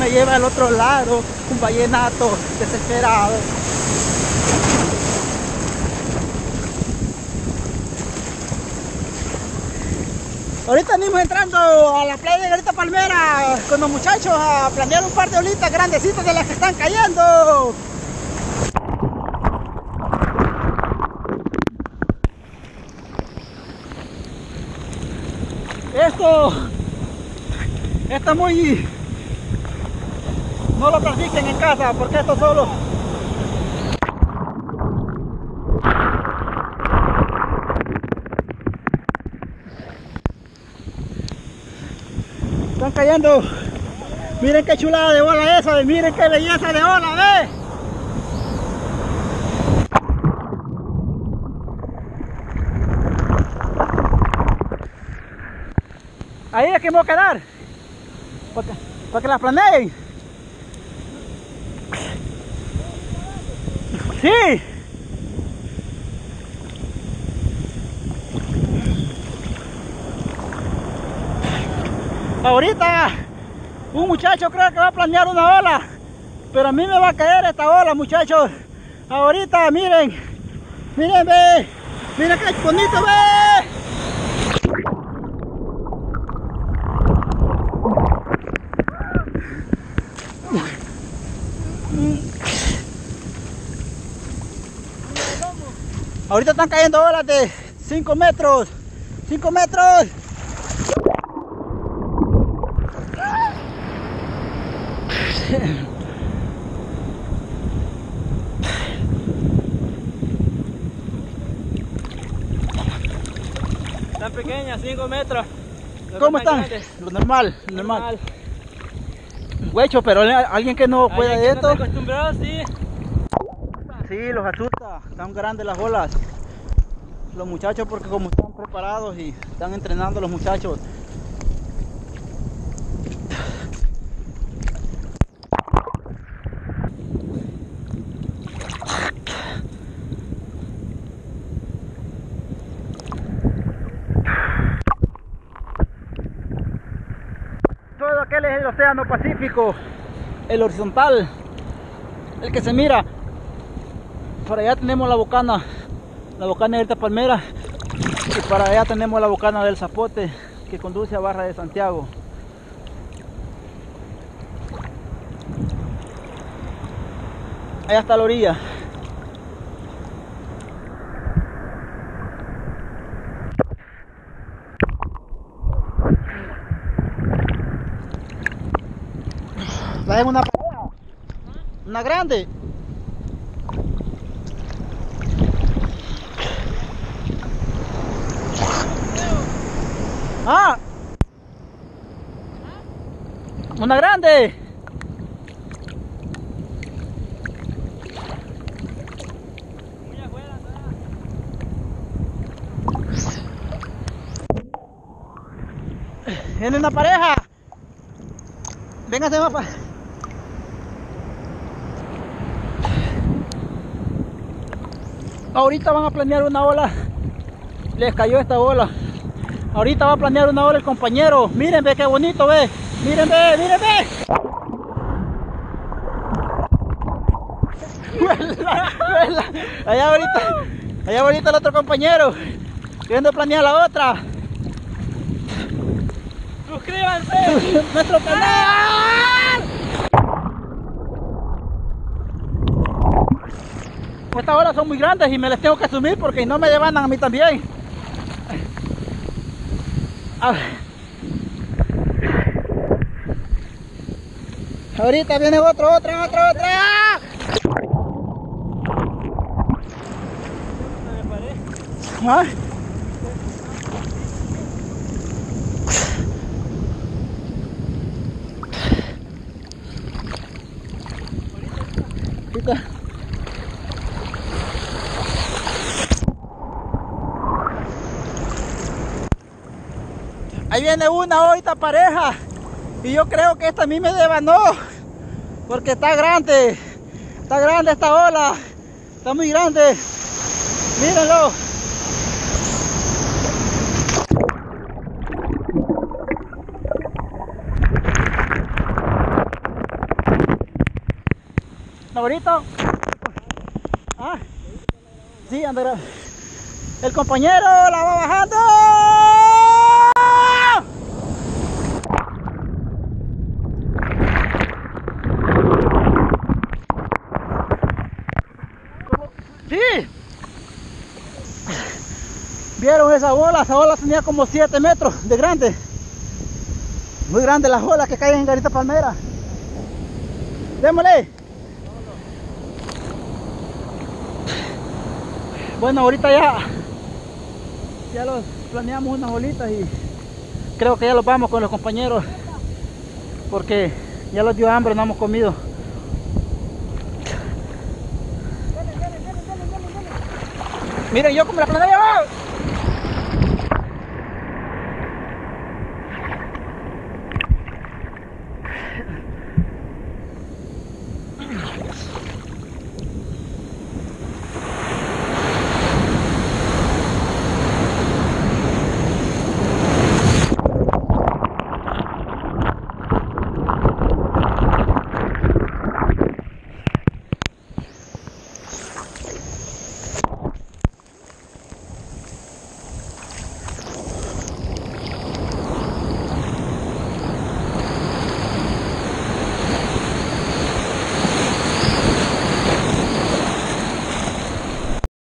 me lleva al otro lado, un vallenato desesperado. Ahorita venimos entrando a la playa de Garita Palmera con los muchachos a planear un par de olitas grandecitas de las que están cayendo. Esto muy... no lo practiquen en casa porque esto solo... están cayendo. Miren qué chulada de ola esa, miren qué belleza de ola, ¿ves? Ahí es que me voy a quedar para que las planeen. Sí. Ahorita un muchacho creo que va a planear una ola, pero a mí me va a caer esta ola, muchachos. Ahorita miren, miren, ve, miren qué bonito, ve. Ahorita están cayendo olas de 5 metros, 5 metros. Están pequeñas, 5 metros. ¿Cómo están? Lo normal, normal. Huecho, pero alguien que no pueda de esto. No está acostumbrado, sí. Sí, los asusta, están grandes las olas. Los muchachos, porque como están preparados y están entrenando los muchachos. Todo aquel es el océano Pacífico, el horizontal, el que se mira. Por allá tenemos la bocana de Garita Palmera, y para allá tenemos la bocana del Zapote que conduce a Barra de Santiago. Allá está la orilla. Traen una pareja, una grande. Ah, una grande. Viene una pareja. Véngase, papá. Ahorita van a planear una ola. Les cayó esta ola. Ahorita va a planear una ola el compañero. Miren, ve qué bonito, ve. Miren, ve, miren, ve. Allá ahorita el otro compañero queriendo planear la otra. Suscríbanse. Nuestro canal. Estas olas son muy grandes y me las tengo que asumir porque no me demandan a mí también. Ahorita viene otra. ¿Ah? Ahorita. Ahí viene una ahorita pareja y yo creo que esta a mí me devanó porque está grande esta ola, está muy grande, mírenlo. Ahorita. Ah, sí, anda. El compañero la va bajando. Sí. ¿Vieron esa bola? Esa bola tenía como 7 metros de grande. Muy grande las olas que caen en Garita Palmera. Démosle. Bueno, ahorita ya los planeamos unas bolitas y creo que ya los vamos con los compañeros porque ya los dio hambre, no hemos comido. Miren yo como la planea abajo.